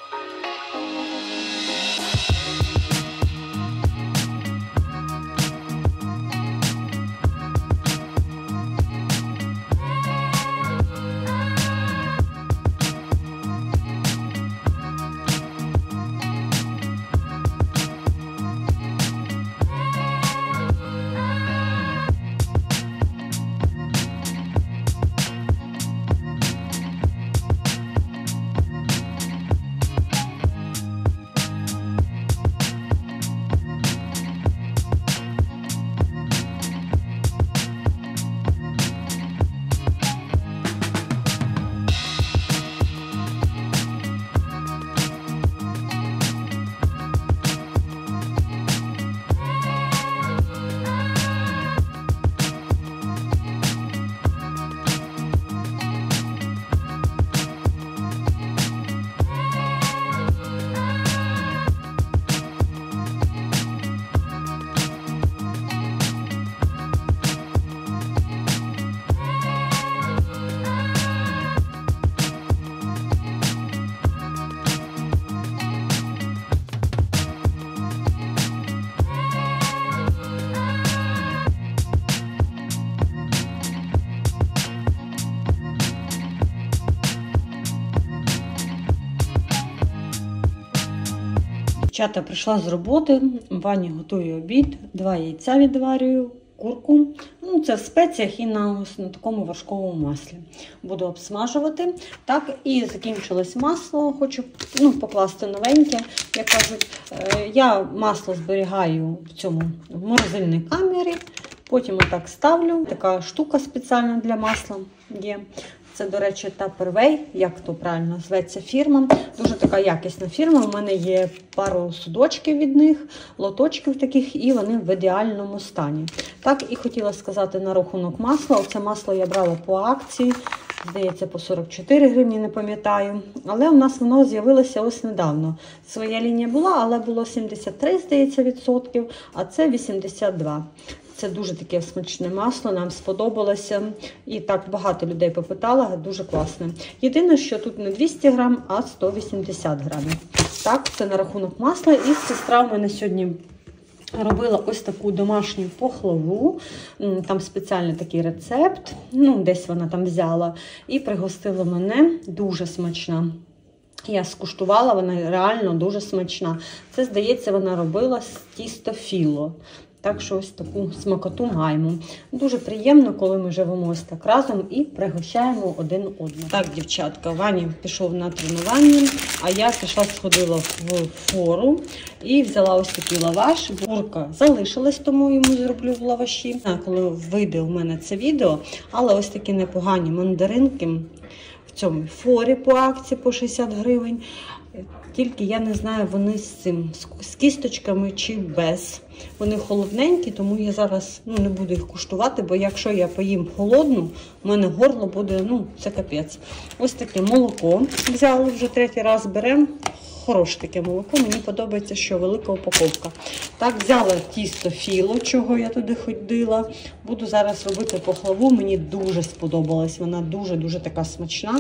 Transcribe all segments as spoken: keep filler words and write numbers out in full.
Дівчата, прийшла з роботи, Вані готую обід, два яйця відварюю, курку. Ну, це в спеціях і на, на такому вершковому маслі. Буду обсмажувати. Так, і закінчилось масло, хочу ну, покласти новеньке. Як кажуть, я масло зберігаю в цьому в морозильній камері, потім отак ставлю. Така штука спеціальна для масла є. Це, до речі, Tupperware, як то правильно зветься фірма. Дуже така якісна фірма. У мене є пару судочків від них, лоточків таких, і вони в ідеальному стані. Так, і хотіла сказати на рахунок масла. Оце масло я брала по акції, здається, по сорок чотири гривні, не пам'ятаю. Але у нас воно з'явилося ось недавно. Своя лінія була, але було сімдесят три, здається, відсотків, а це вісімдесят два. Це дуже таке смачне масло, нам сподобалося. І так багато людей попитало, дуже класне. Єдине, що тут не двісті грам, а сто вісімдесят грамів. Так, це на рахунок масла. І сестра в мене сьогодні робила ось таку домашню пахлаву. Там спеціальний такий рецепт, ну, десь вона там взяла. І пригостила мене, дуже смачна. Я скуштувала, вона реально дуже смачна. Це, здається, вона робила з тісто філо. Так що ось таку смакоту маємо. Дуже приємно, коли ми живемо ось так разом і пригощаємо один одного. Так, дівчатка, Ваня пішов на тренування, а я пішла, сходила в фору і взяла ось такий лаваш. Курка залишилась, тому йому зроблю в лаваші. Не знаю, коли вийде у мене це відео, але ось такі непогані мандаринки в цьому форі по акції по шістдесят гривень. Тільки я не знаю, вони з цим, з кісточками чи без. Вони холодненькі, тому я зараз ну, не буду їх куштувати, бо якщо я поїм холодну, у мене горло буде, ну, це капець. Ось таке молоко взяли, вже третій раз беремо. Хороше таке молоко, мені подобається, що велика упаковка. Так, взяла тісто філо, чого я туди ходила. Буду зараз робити пахлаву, мені дуже сподобалась, вона дуже-дуже така смачна.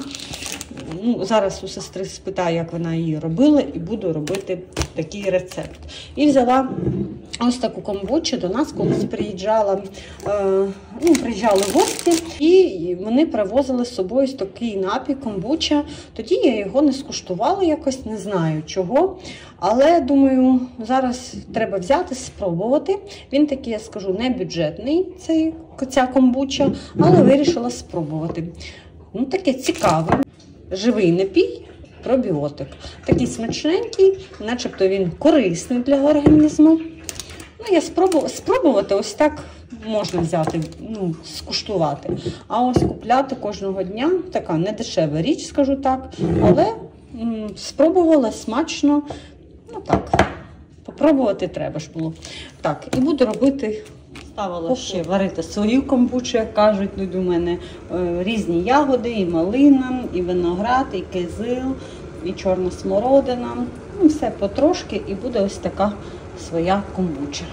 Ну, зараз у сестри спитаю, як вона її робила, і буду робити такий рецепт. І взяла ось таку комбучу. До нас колись приїжджала, е, ну, приїжджали гості, і вони привозили з собою ось такий напій комбуча. Тоді я його не скуштувала якось, не знаю чого. Але, думаю, зараз треба взяти, спробувати. Він такий, я скажу, не бюджетний, цей, ця комбуча, але вирішила спробувати. Ну, таке цікаве. Живий напій, пробіотик. Такий смачненький, начебто він корисний для організму. Ну, я спробувала, спробувати ось так можна взяти, ну, скуштувати. А ось купляти кожного дня, така недешева річ, скажу так, але м, спробувала смачно, ну так, попробувати треба ж було. Так, і буду робити. Ставила ще варити свою комбучу, як кажуть, тут у мене е, різні ягоди, і малина, і виноград, і кизил, і чорна смородина. Ну, все потрошки, і буде ось така своя комбуча.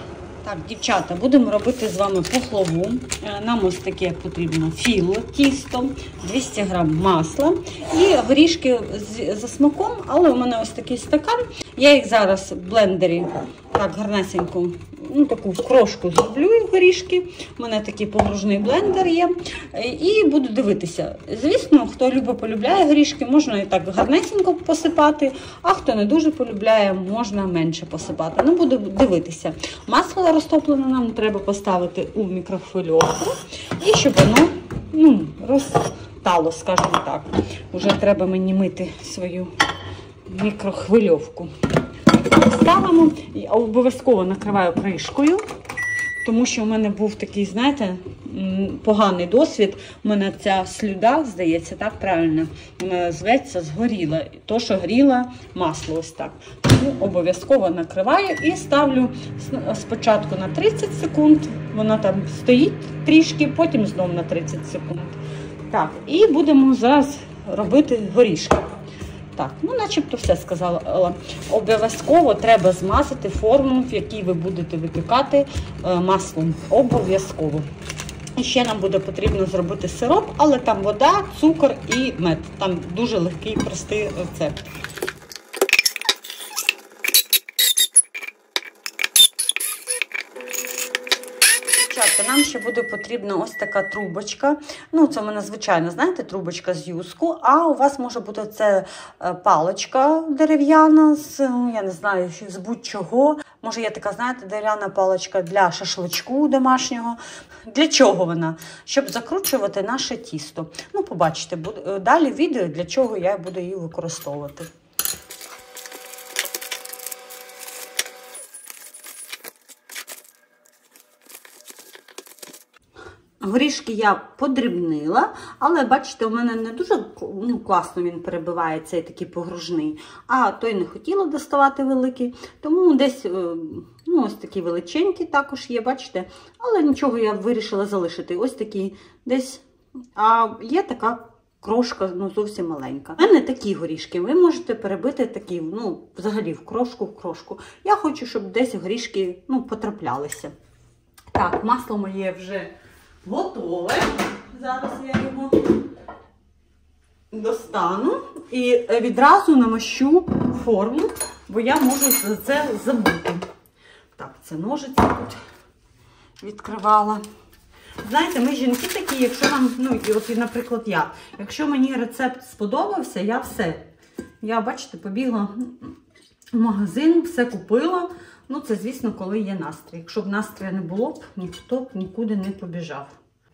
Так, дівчата, будемо робити з вами пахлаву. Нам ось таке потрібно філо, тісто, двісті грам масла і горішки за смаком, але у мене ось такий стакан. Я їх зараз в блендері так гарнесенько, ну таку крошку зроблю горішки. У мене такий погружний блендер є. І буду дивитися. Звісно, хто любить, полюбляє горішки, можна і так гарнесенько посипати, а хто не дуже полюбляє, можна менше посипати. Ну, буду дивитися. Масло розтоплене нам треба поставити у мікрохвильовку, і щоб воно, ну, розтало, скажімо так. Уже треба мені мити свою мікрохвильовку. Ставимо, і обов'язково накриваю кришкою, тому що в мене був такий, знаєте, поганий досвід. У мене ця слюда, здається, так правильно, вона зветься, згоріла. То, що гріло масло ось так. Тому обов'язково накриваю і ставлю спочатку на тридцять секунд. Вона там стоїть трішки, потім знову на тридцять секунд. Так, і будемо зараз робити горішки. Так, ну начебто все сказала. Обов'язково треба змазати форму, в якій ви будете випікати маслом. Обов'язково. І ще нам буде потрібно зробити сироп, але там вода, цукор і мед. Там дуже легкий, простий рецепт. Нам ще буде потрібна ось така трубочка. Ну, це в мене звичайна, знаєте, трубочка з юску, а у вас може бути це паличка дерев'яна з, я не знаю, з будь-чого. Може є така, знаєте, дерев'яна паличка для шашличку домашнього. Для чого вона? Щоб закручувати наше тісто. Ну, побачите, далі відео, для чого я буду її використовувати. Горішки я подрібнила, але, бачите, у мене не дуже, ну, класно він перебиває, цей такий погружний, а той не хотіла доставати великий, тому десь, ну, ось такі величенькі також є, бачите, але нічого, я вирішила залишити, ось такі десь, а є така крошка, ну, зовсім маленька. У мене такі горішки, ви можете перебити такі, ну, взагалі в крошку, в крошку. Я хочу, щоб десь горішки, ну, потраплялися. Так, масло моє вже готове. Зараз я його достану і відразу намащу форму, бо я можу це забути. Так, це ножиці тут відкривала. Знаєте, ми жінки такі, якщо нам, ну, от, наприклад, я, якщо мені рецепт сподобався, я все. Я, бачите, побігла в магазин, все купила. Ну, це, звісно, коли є настрій. Якщо б настрою не було б, ніхто б нікуди не побіжав.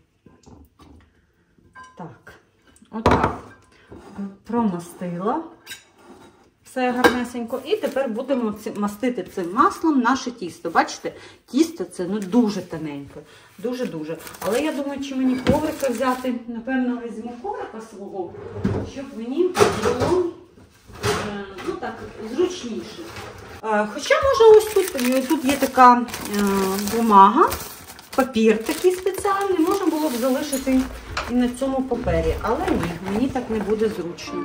Так, отак. Промастила все гарнесенько. І тепер будемо мастити цим маслом наше тісто. Бачите, тісто це, ну, дуже тоненьке. Дуже-дуже. Але я думаю, чи мені коврика взяти. Напевно, візьму коврика свого, щоб мені було, ну, так, зручніше. Хоча, може, ось тут, тут є така е, бумага, папір такий спеціальний, можна було б залишити і на цьому папері, але ні, мені так не буде зручно.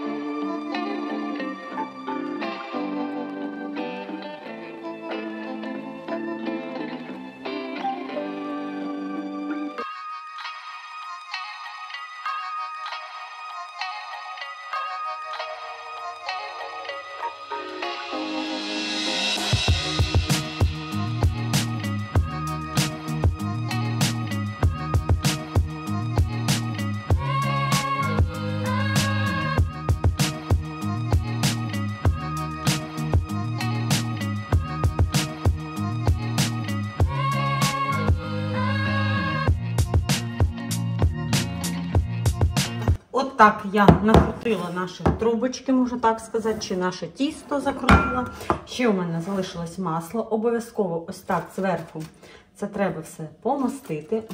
От так я накрутила наші трубочки, можна так сказати, чи наше тісто закрутила. Ще у мене залишилось масло. Обов'язково ось так зверху це треба все помастити.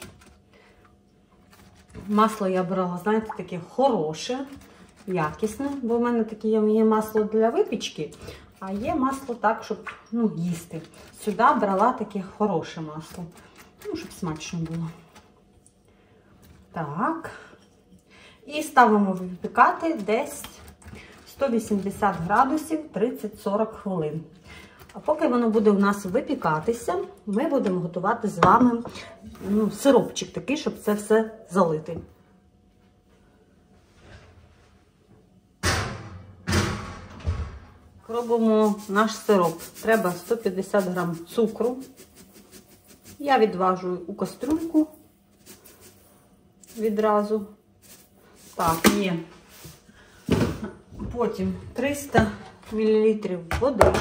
Масло я брала, знаєте, таке хороше, якісне, бо в мене таке є масло для випічки, а є масло так, щоб, ну, їсти. Сюди брала таке хороше масло, ну, щоб смачно було. Так. І ставимо випікати десь сто вісімдесят градусів тридцять-сорок хвилин. А поки воно буде у нас випікатися, ми будемо готувати з вами ну, сиропчик такий, щоб це все залити. Робимо наш сироп. Треба сто п'ятдесят грам цукру. Я відважую у кастрюльку відразу. Так, є. Потім триста мілілітрів води.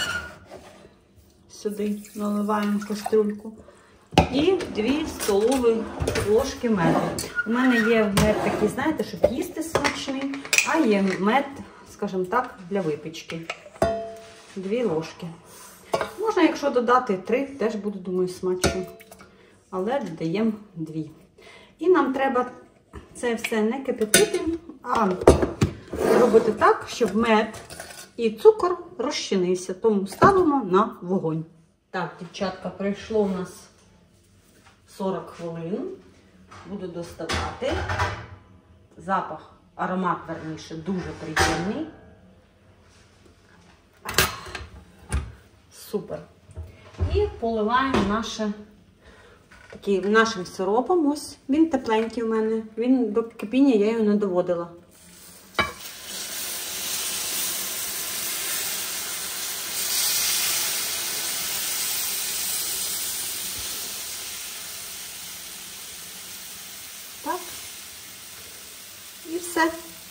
Сюди наливаємо в кастрюльку. І дві столові ложки меду. У мене є мед такий, знаєте, щоб їсти смачний, а є мед, скажімо так, для випічки. Дві ложки. Можна, якщо додати три, теж буде, думаю, смачно. Але додаємо дві. І нам треба це все не кипятити, а робити так, щоб мед і цукор розчинився. Тому ставимо на вогонь. Так, дівчатка, пройшло у нас сорок хвилин. Буду доставати. Запах, аромат, верніше, дуже приємний. Супер. І поливаємо наше, такий, нашим сиропом. Ось, він тепленький у мене. Він до кипіння, я його не доводила. Так. І все.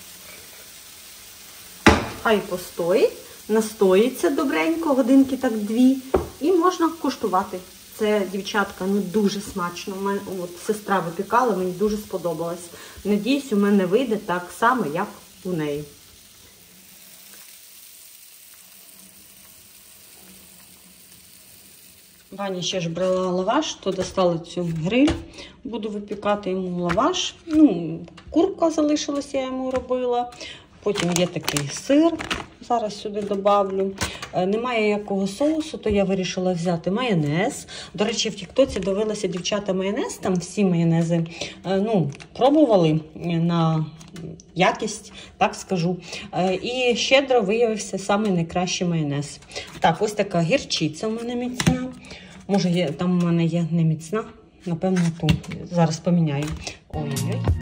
Хай постоїть. Настоїться добренько, годинки так дві, і можна куштувати. Це, дівчатка, ну дуже смачно. У мене, от, сестра випікала, мені дуже сподобалось. Надіюсь, у мене вийде так само, як у неї. Ваня ще ж брала лаваш, то достала цю гриль. Буду випікати йому лаваш. Ну, курка залишилась, я йому робила. Потім є такий сир, зараз сюди добавлю. Немає якого соусу, то я вирішила взяти майонез. До речі, в тіктоці дивилася дівчата майонез, там всі майонези, ну, пробували на якість, так скажу. І щедро виявився самий найкращий майонез. Так, ось така гірчиця у мене міцна. Може, є, там у мене є не міцна, напевно, ту. Зараз поміняю. Ой-ой.